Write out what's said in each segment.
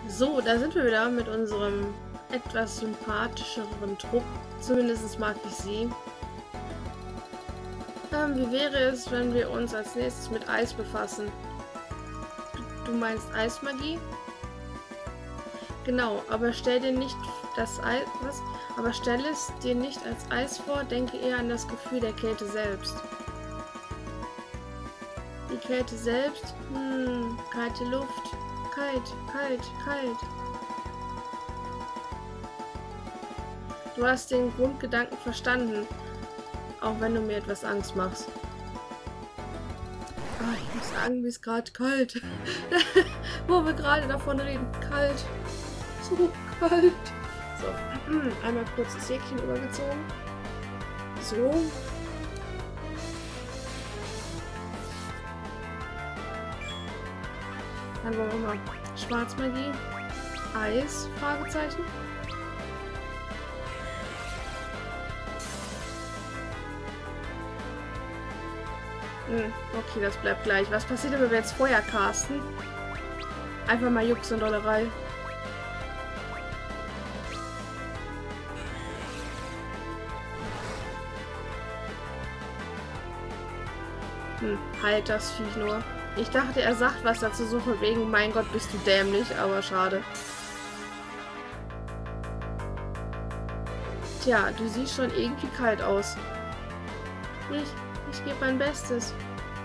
So, da sind wir wieder mit unserem etwas sympathischeren Trupp. Zumindest mag ich sie. Wie wäre es, wenn wir uns als nächstes mit Eis befassen? Du meinst Eismagie? Genau, aber stell dir nicht das Eis... Was? Aber stell es dir nicht als Eis vor, denke eher an das Gefühl der Kälte selbst. Die Kälte selbst? Kalte Luft. Kalt, kalt, kalt. Du hast den Grundgedanken verstanden, auch wenn du mir etwas Angst machst. Ah, ich muss sagen, mir ist gerade kalt. Wo wir gerade davon reden. Kalt. So kalt. So, einmal kurz das Jäckchen übergezogen. So. Dann wollen wir mal Schwarzmagie. Eis? Fragezeichen. Okay, das bleibt gleich. Was passiert, wenn wir jetzt Feuer casten? Einfach mal Jux und Dollerei. Halt das Viech nur. Ich dachte, er sagt was dazu, so von wegen, mein Gott, bist du dämlich, aber schade. Tja, du siehst schon irgendwie kalt aus. Ich gebe mein Bestes.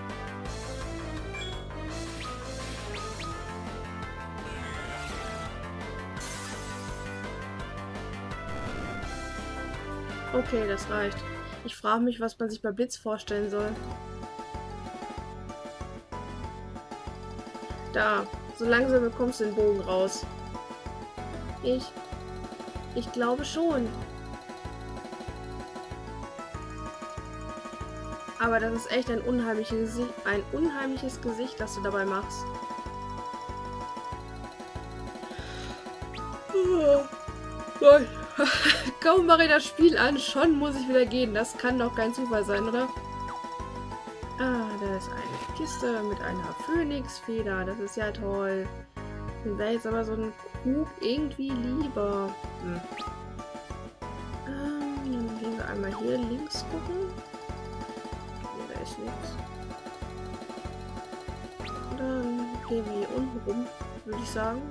Okay, das reicht. Ich frage mich, was man sich bei Blitz vorstellen soll. Da, so langsam bekommst du den Bogen raus. Ich glaube schon. Aber das ist echt ein unheimliches Gesicht, das du dabei machst. Oh Gott. Kaum mache ich das Spiel an, schon muss ich wieder gehen. Das kann doch kein Zufall sein, oder? Ah, da ist eine Kiste mit einer Phönixfeder. Das ist ja toll. Mir wäre jetzt aber so ein Krug irgendwie lieber. Dann gehen wir einmal hier links gucken. Da ist nichts. Dann gehen wir hier unten rum, würde ich sagen.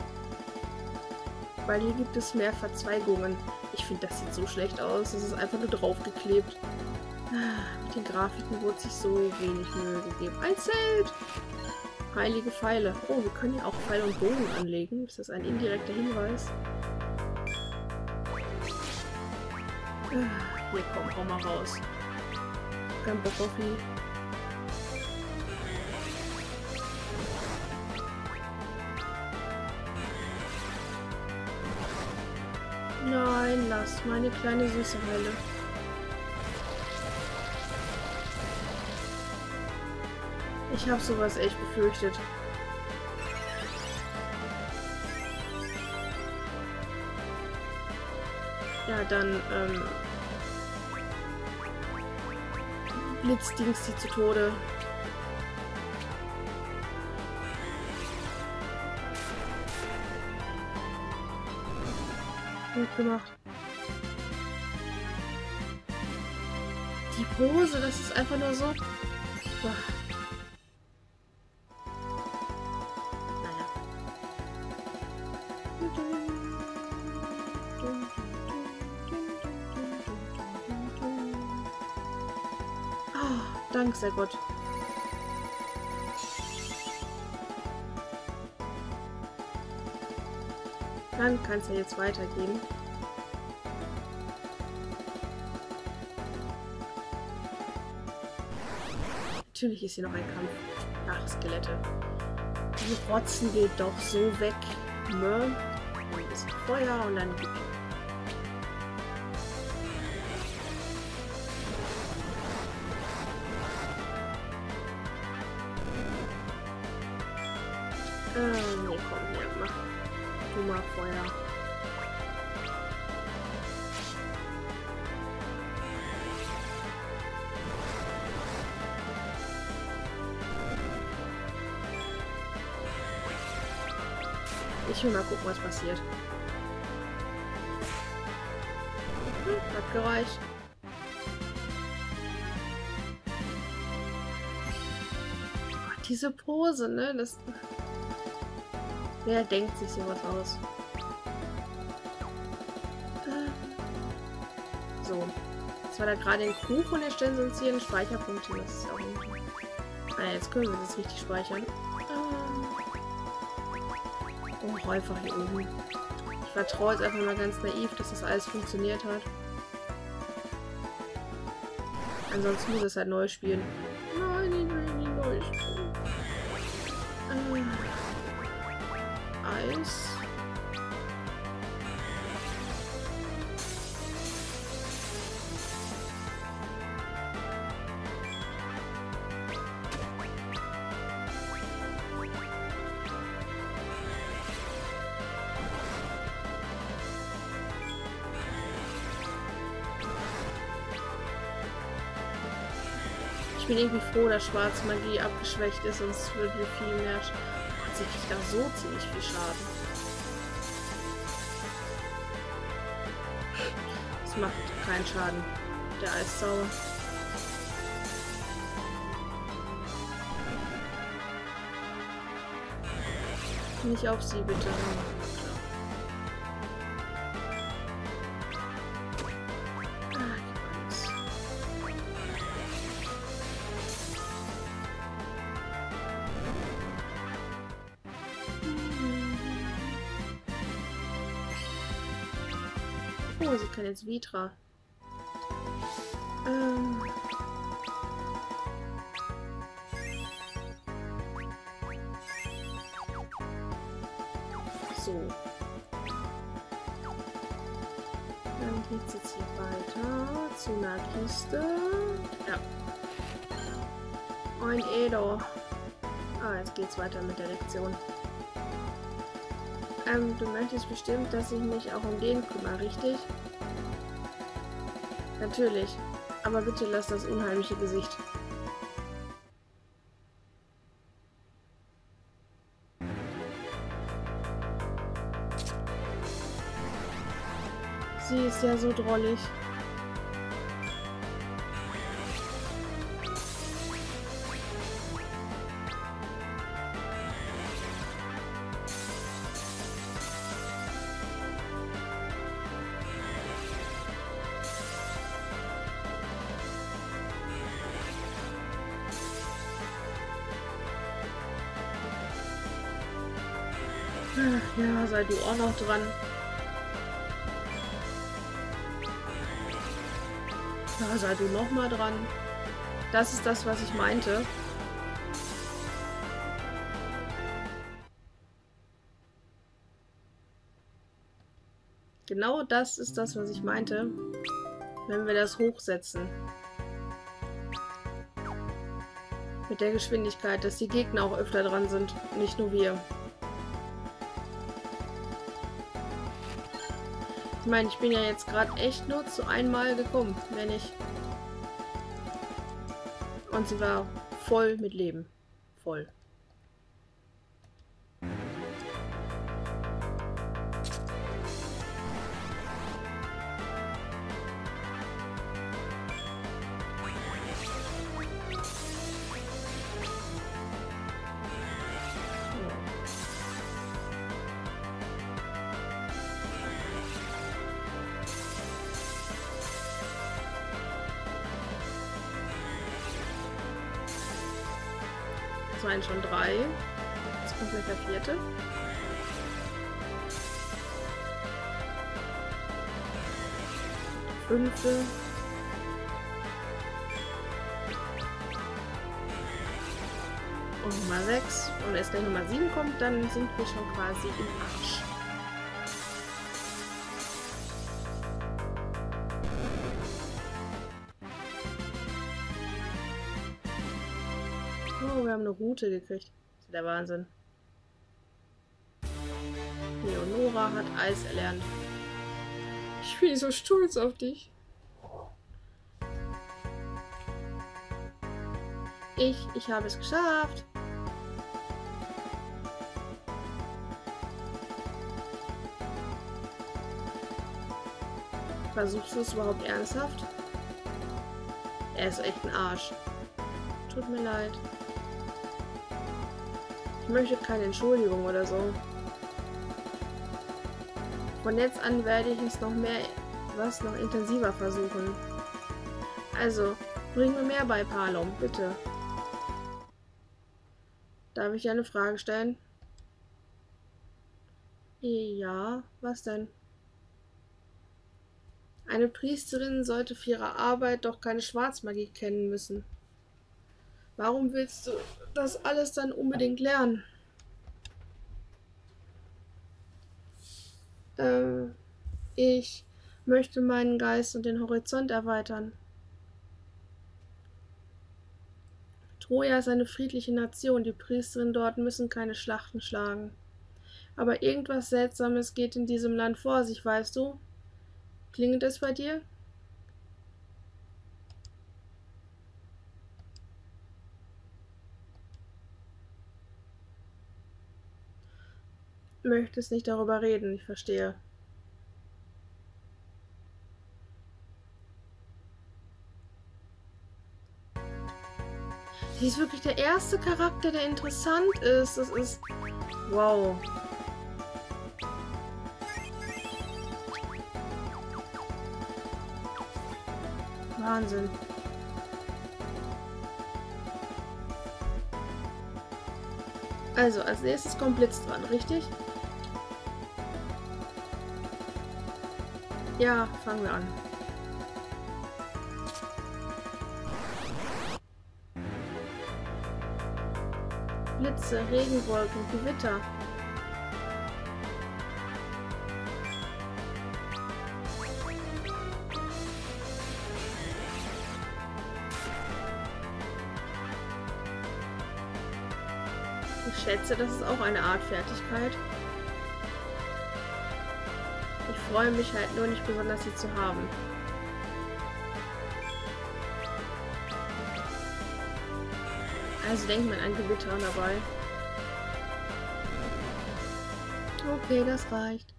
Weil hier gibt es mehr Verzweigungen. Ich finde, das sieht so schlecht aus. Das ist einfach nur draufgeklebt. Mit den Grafiken wurde sich so wenig Mühe gegeben. Ein Zelt! Heilige Pfeile. Oh, wir können hier auch Pfeile und Bogen anlegen. Ist das ein indirekter Hinweis? Hier, komm, hau mal raus. Kein Bock auf die. Nein, lass meine kleine süße Heile. Ich habe sowas echt befürchtet. Ja, dann, Blitzdings sie zu Tode. Gut gemacht. Die Pose, das ist einfach nur so. Boah. Dank sei Gott. Dann kann es ja jetzt weitergehen. Natürlich ist hier noch ein Kampf. Ach, Skelette. Die Rotzen geht doch so weg. Ne? Ein bisschen Feuer und dann gibt nee, komm, hier, mach du mal Feuer. Ich will mal gucken, was passiert. Hat gereicht. Gott, diese Pose, ne? Das. Wer denkt sich sowas aus? So. Jetzt war da gerade ein Kuchen und jetzt stellen sie uns hier einen Speicherpunkt hin. Das ist auch irgendwie. Ah, jetzt können wir das richtig speichern. Oh, einfach hier oben. Ich vertraue jetzt einfach mal ganz naiv, dass das alles funktioniert hat. Ansonsten muss es halt neu spielen. Nein, ich will nicht neu spielen. Eis. Ich bin irgendwie froh, dass schwarze Magie abgeschwächt ist, sonst würden wir viel mehr. Gott, sie kriegt auch so ziemlich viel Schaden. Das macht keinen Schaden, der Eiszauber. Nicht auf sie, bitte. Oh, sie kann jetzt Vitra. So. Dann geht's jetzt hier weiter zu einer Kiste. Ja. Ein Edo. Ah, jetzt geht's weiter mit der Lektion. Du möchtest bestimmt, dass ich mich auch um den kümmere, richtig? Natürlich. Aber bitte lass das unheimliche Gesicht. Sie ist ja so drollig. Ach ja, sei du auch noch dran. Ja, sei du noch mal dran. Das ist das, was ich meinte. Genau das ist das, was ich meinte, wenn wir das hochsetzen. Mit der Geschwindigkeit, dass die Gegner auch öfter dran sind, nicht nur wir. Ich meine, ich bin ja jetzt gerade echt nur zu einmal gekommen, mehr nicht. Und sie war voll mit Leben. Voll. Das waren schon 3. Jetzt kommt gleich der 4. Fünfte. Und Nummer 6. Und erst gleich Nummer 7 kommt, dann sind wir schon quasi im Arsch. Oh, wir haben eine Route gekriegt. Das ist der Wahnsinn. Leonora hat Eis erlernt. Ich bin so stolz auf dich. Ich habe es geschafft. Versuchst du es überhaupt ernsthaft? Er ist echt ein Arsch. Tut mir leid. Ich möchte keine Entschuldigung oder so. Von jetzt an werde ich es noch intensiver versuchen. Also, bring mir mehr bei, Palom, bitte. Darf ich dir eine Frage stellen? Ja, was denn? Eine Priesterin sollte für ihre Arbeit doch keine Schwarzmagie kennen müssen. Warum willst du das alles dann unbedingt lernen? Ich möchte meinen Geist und den Horizont erweitern. Troja ist eine friedliche Nation, die Priesterinnen dort müssen keine Schlachten schlagen. Aber irgendwas Seltsames geht in diesem Land vor sich, weißt du? Klingelt es bei dir? Möchtest nicht darüber reden, ich verstehe. Sie ist wirklich der erste Charakter, der interessant ist. Das ist... Wow. Wahnsinn. Also, als nächstes kommt Blitz dran, richtig? Ja, fangen wir an. Blitze, Regenwolken, Gewitter. Ich schätze, das ist auch eine Art Fertigkeit. Ich freue mich halt nur nicht besonders, sie zu haben. Also denkt man an Gewitter dabei. Okay, das reicht.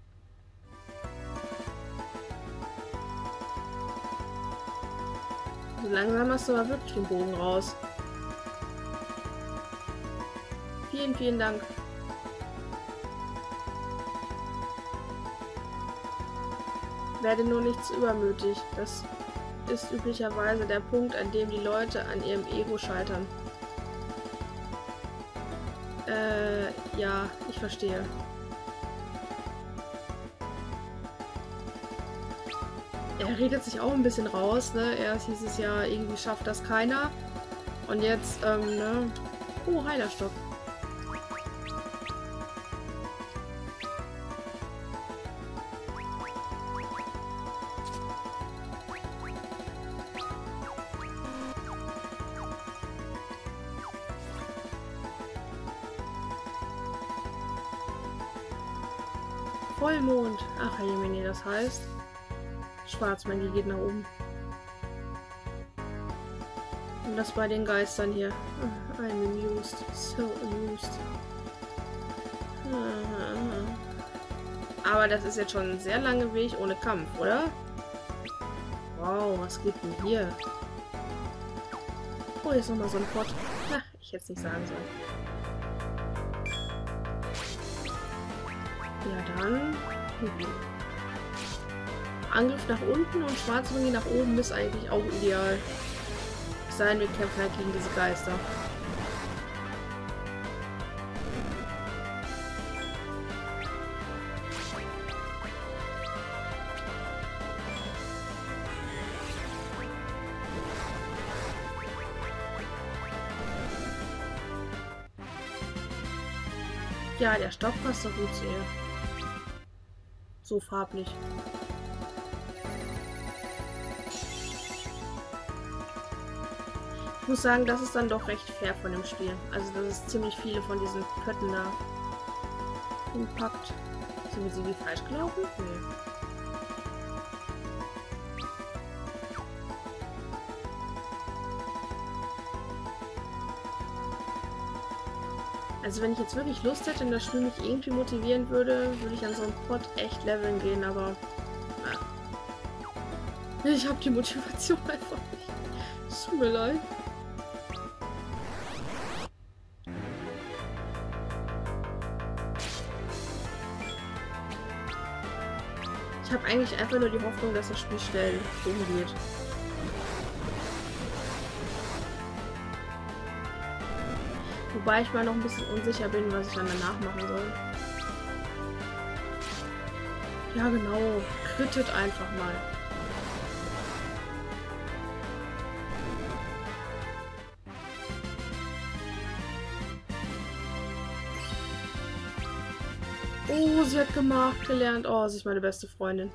So langsam hast du aber wirklich den Bogen raus. Vielen, vielen Dank. Werde nur nicht zu übermütig. Das ist üblicherweise der Punkt, an dem die Leute an ihrem Ego scheitern. Ja, ich verstehe. Er redet sich auch ein bisschen raus, ne? Erst hieß es ja, irgendwie schafft das keiner. Und jetzt, ne? Oh, Heilerstock. Vollmond. Ach, Jemine, das heißt, Schwarzmagie geht nach oben. Und das bei den Geistern hier. I'm amused. So amused. Aber das ist jetzt schon ein sehr langer Weg ohne Kampf, oder? Wow, was geht denn hier? Oh, jetzt nochmal so ein Pott. Ach, ich hätte es nicht sagen sollen. Ja, dann. Angriff nach unten und Schwarzmagie nach oben ist eigentlich auch ideal. Sein, wir kämpfen halt gegen diese Geister. Ja, der Stock passt doch gut zu ihr. So farblich. Ich muss sagen, das ist dann doch recht fair von dem Spiel. Also, dass es ziemlich viele von diesen Pötten da hinpackt. Sind wir irgendwie falsch gelaufen? Nee. Also wenn ich jetzt wirklich Lust hätte und das Spiel mich irgendwie motivieren würde, würde ich an so einem Pot echt leveln gehen, aber na. Ich habe die Motivation einfach nicht. Es tut mir leid. Ich habe eigentlich einfach nur die Hoffnung, dass das Spiel schnell umgeht. Wobei ich mal noch ein bisschen unsicher bin, was ich dann danach machen soll. Ja genau, crittet einfach mal. Oh, sie hat gemacht, gelernt. Oh, sie ist meine beste Freundin.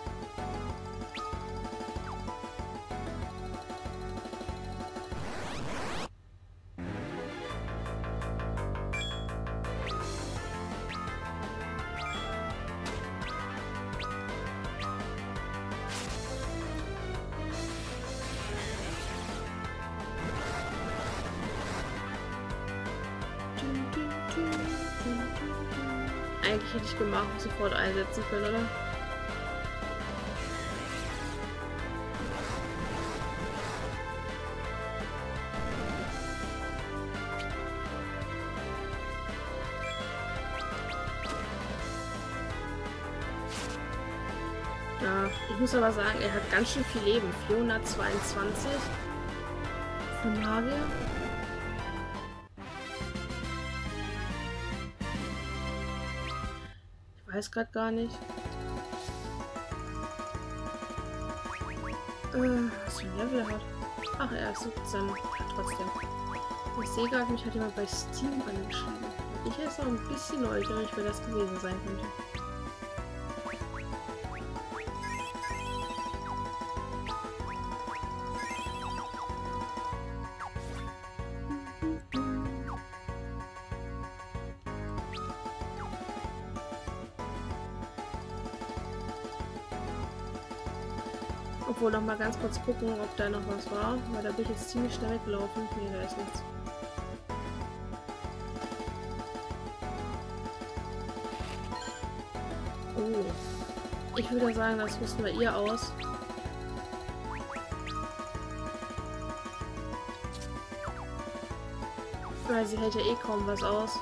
Eigentlich hätte ich gemacht und sofort einsetzen können, oder? Ja, ich muss aber sagen, er hat ganz schön viel Leben. 422 für Magier. Ich weiß gerade gar nicht. Was für ein Level er hat. Ach, er ist 17. Trotzdem. Ich sehe gerade, mich hat jemand bei Steam angeschrieben. Ich ist auch ein bisschen neugierig, wer das gewesen sein könnte. Obwohl, noch mal ganz kurz gucken, ob da noch was war, weil da bin ich jetzt ziemlich schnell weggelaufen. Nee, da ist nichts. Oh. Ich würde sagen, das rüsten wir ihr aus. Weil sie hält ja eh kaum was aus.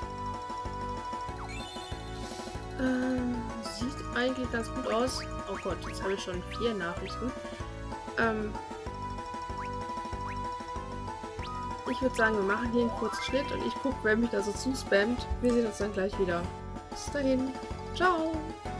Sieht eigentlich ganz gut aus. Oh Gott, jetzt habe ich schon 4 Nachrichten. Ich würde sagen, wir machen hier einen kurzen Schnitt und ich gucke, wer mich da so zuspammt. Wir sehen uns dann gleich wieder. Bis dahin. Ciao.